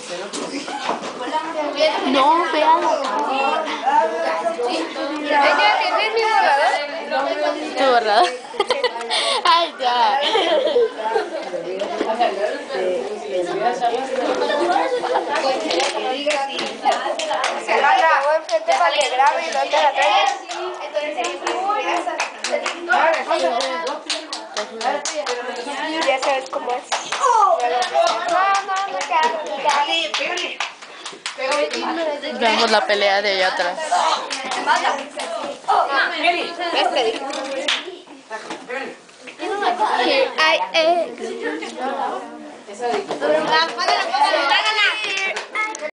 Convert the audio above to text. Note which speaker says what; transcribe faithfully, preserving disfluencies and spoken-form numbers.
Speaker 1: No, véalo.
Speaker 2: Ella tiene mi borrador.
Speaker 1: ¿Tu borrador? Ay, ya.
Speaker 2: Se la grabó enfrente para que grabe y no te la traigas. Ya sabes cómo es. No, no, no,
Speaker 1: Veamos la pelea de allá atrás.
Speaker 2: Este dijo. Here I am.